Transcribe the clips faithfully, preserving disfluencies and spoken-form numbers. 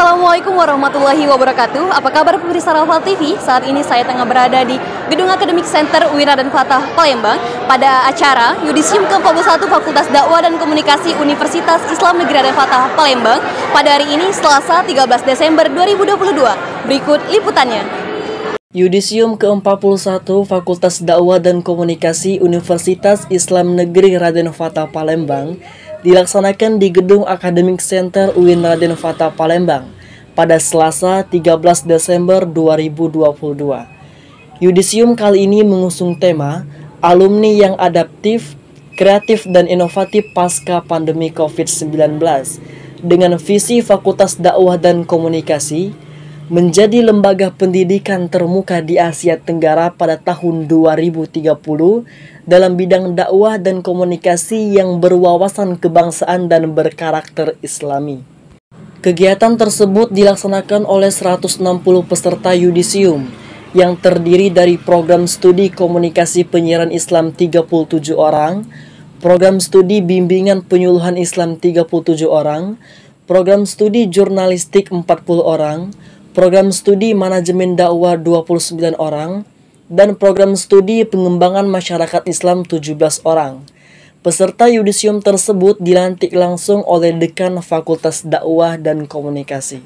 Assalamualaikum warahmatullahi wabarakatuh. Apa kabar pemirsa Rafal T V? Saat ini saya tengah berada di Gedung Akademik Center U I N Raden Fatah Palembang pada acara Yudisium ke empat puluh satu Fakultas Dakwah dan Komunikasi Universitas Islam Negeri Raden Fatah Palembang pada hari ini Selasa tiga belas Desember dua ribu dua puluh dua. Berikut liputannya. Yudisium ke empat puluh satu Fakultas Dakwah dan Komunikasi Universitas Islam Negeri Raden Fatah Palembang dilaksanakan di Gedung Akademik Center U I N Raden Fatah Palembang pada Selasa tiga belas Desember dua ribu dua puluh dua. Yudisium kali ini mengusung tema Alumni yang Adaptif, Kreatif dan Inovatif Pasca Pandemi covid sembilan belas dengan visi Fakultas Dakwah dan Komunikasi menjadi lembaga pendidikan termuka di Asia Tenggara pada tahun dua ribu tiga puluh dalam bidang dakwah dan komunikasi yang berwawasan kebangsaan dan berkarakter Islami. Kegiatan tersebut dilaksanakan oleh seratus enam puluh peserta Yudisium yang terdiri dari program studi komunikasi penyiaran Islam tiga puluh tujuh orang, program studi bimbingan penyuluhan Islam tiga puluh tujuh orang, program studi jurnalistik empat puluh orang, program studi manajemen dakwah dua puluh sembilan orang, dan program studi pengembangan masyarakat Islam tujuh belas orang. Peserta Yudisium tersebut dilantik langsung oleh Dekan Fakultas Dakwah dan Komunikasi.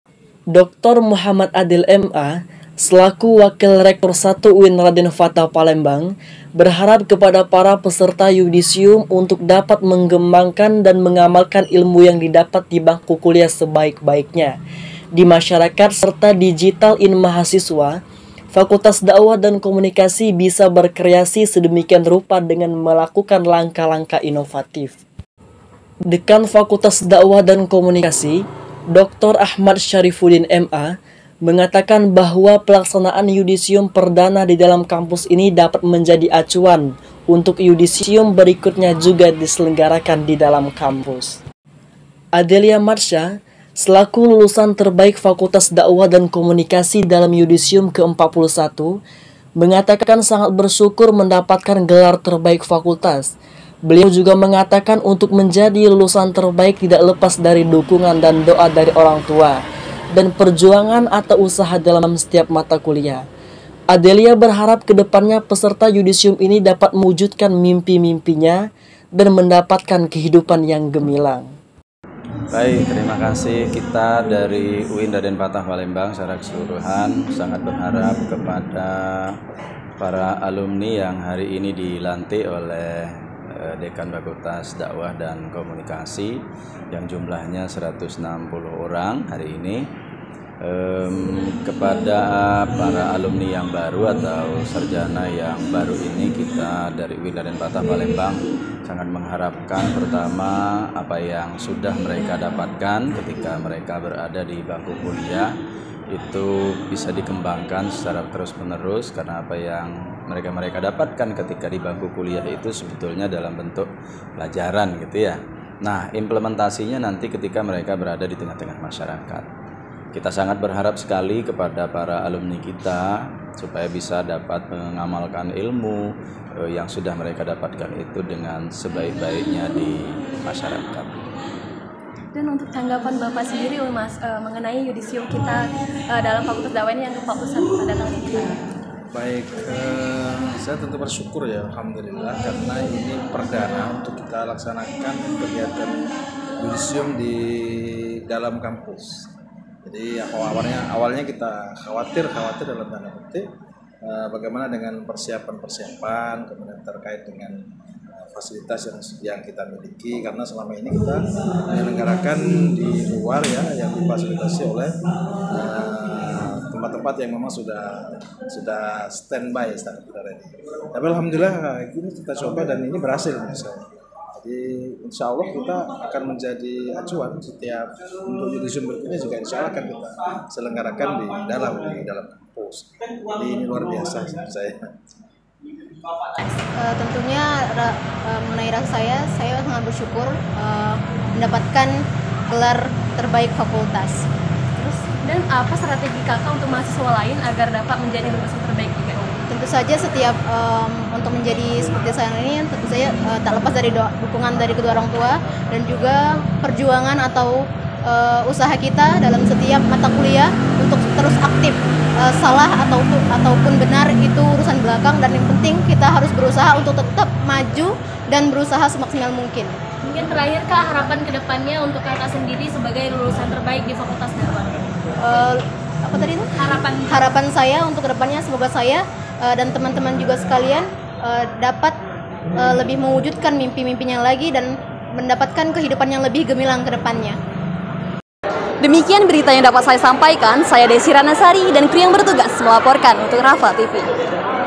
Doktor Muhammad Adil M A selaku Wakil Rektor satu U I N Raden Fatah Palembang berharap kepada para peserta Yudisium untuk dapat mengembangkan dan mengamalkan ilmu yang didapat di bangku kuliah sebaik-baiknya di masyarakat serta digital in mahasiswa. Fakultas Dakwah dan Komunikasi bisa berkreasi sedemikian rupa dengan melakukan langkah-langkah inovatif. Dekan Fakultas Dakwah dan Komunikasi, Doktor Ahmad Syarifuddin M A, mengatakan bahwa pelaksanaan Yudisium perdana di dalam kampus ini dapat menjadi acuan untuk Yudisium berikutnya juga diselenggarakan di dalam kampus. Adelia Marsha selaku lulusan terbaik Fakultas Dakwah dan Komunikasi dalam Yudisium ke empat puluh satu, mengatakan sangat bersyukur mendapatkan gelar terbaik fakultas. Beliau juga mengatakan untuk menjadi lulusan terbaik tidak lepas dari dukungan dan doa dari orang tua, dan perjuangan atau usaha dalam setiap mata kuliah. Adelia berharap kedepannya peserta Yudisium ini dapat mewujudkan mimpi-mimpinya dan mendapatkan kehidupan yang gemilang. Baik, terima kasih. Kita dari U I N Raden Fatah Palembang secara keseluruhan sangat berharap kepada para alumni yang hari ini dilantik oleh Dekan Fakultas Dakwah dan Komunikasi yang jumlahnya seratus enam puluh orang hari ini. Um, kepada para alumni yang baru atau sarjana yang baru ini, kita dari U I N Raden Fatah Palembang sangat mengharapkan pertama apa yang sudah mereka dapatkan ketika mereka berada di bangku kuliah itu bisa dikembangkan secara terus-menerus, karena apa yang mereka-mereka dapatkan ketika di bangku kuliah itu sebetulnya dalam bentuk pelajaran gitu ya. Nah, implementasinya nanti ketika mereka berada di tengah-tengah masyarakat. Kita sangat berharap sekali kepada para alumni kita supaya bisa dapat mengamalkan ilmu eh, yang sudah mereka dapatkan itu dengan sebaik-baiknya di masyarakat. Dan untuk tanggapan Bapak sendiri Mas uh, mengenai Yudisium kita uh, dalam Fakultas Dakwah ini yang ke empat puluh satu pada tahun ini. Baik, eh, saya tentu bersyukur ya, alhamdulillah, karena ini perdana untuk kita laksanakan kegiatan Yudisium di dalam kampus. Jadi awalnya awalnya kita khawatir khawatir dalam tanda petik eh, bagaimana dengan persiapan-persiapan kemudian terkait dengan eh, fasilitas yang yang kita miliki, karena selama ini kita menyelenggarakan di luar ya, yang difasilitasi oleh eh, tempat-tempat yang memang sudah sudah standby, sudah ready. Tapi alhamdulillah ini kita coba dan ini berhasil menurut saya. Jadi insya Allah kita akan menjadi acuan setiap untuk Yudisium berikutnya juga insya Allah akan kita selenggarakan di dalam di dalam kampus. Jadi ini luar biasa menurut saya. Uh, tentunya uh, mengenai rasa saya, saya sangat bersyukur uh, mendapatkan gelar terbaik fakultas. Terus, dan apa strategi kakak untuk mahasiswa lain agar dapat menjadi lulusan terbaik juga? Tentu saja setiap um, untuk menjadi seperti saya ini tentu saja uh, tak lepas dari doa, dukungan dari kedua orang tua dan juga perjuangan atau uh, usaha kita dalam setiap mata kuliah untuk terus aktif. Uh, salah atau ataupun benar itu urusan belakang, dan yang penting kita harus berusaha untuk tetap maju dan berusaha semaksimal mungkin. Mungkin terakhir Kak, harapan kedepannya untuk Kakak sendiri sebagai lulusan terbaik di Fakultas Dakwah. Uh, apa tadi itu? Harapan Harapan saya untuk kedepannya semoga saya uh, dan teman-teman juga sekalian uh, dapat uh, lebih mewujudkan mimpi-mimpinya lagi dan mendapatkan kehidupan yang lebih gemilang ke depannya. Demikian berita yang dapat saya sampaikan. Saya Desi Ranasari dan kru yang bertugas melaporkan untuk Rafa T V.